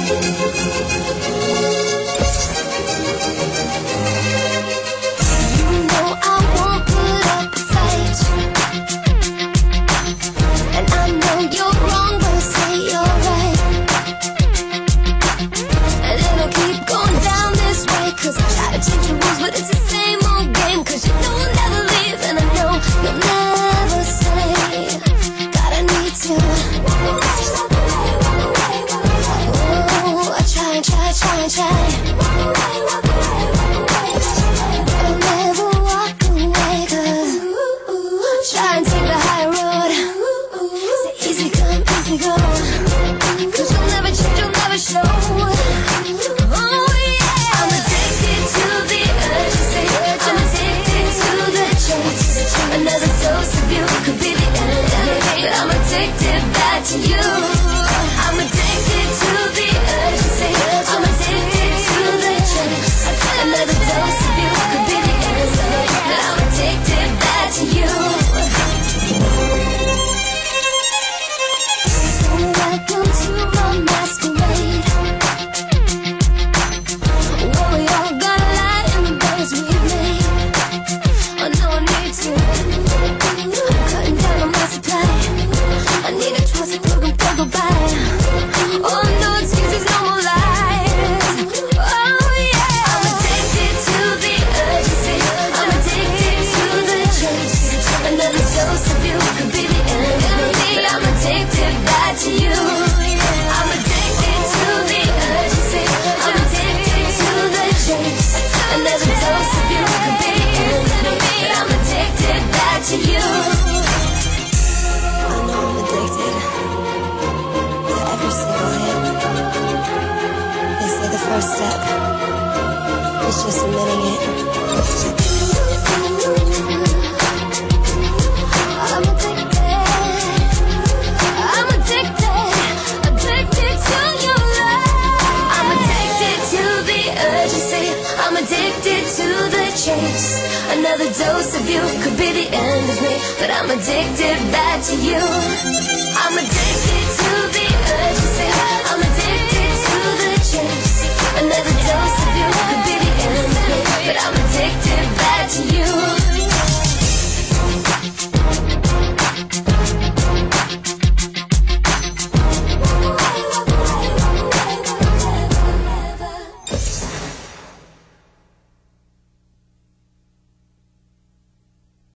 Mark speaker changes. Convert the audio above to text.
Speaker 1: First step is just admitting it. I'm addicted to your love. I'm addicted to the urgency. I'm addicted to the chase. Another dose of you could be the end of me, but I'm addicted back to you.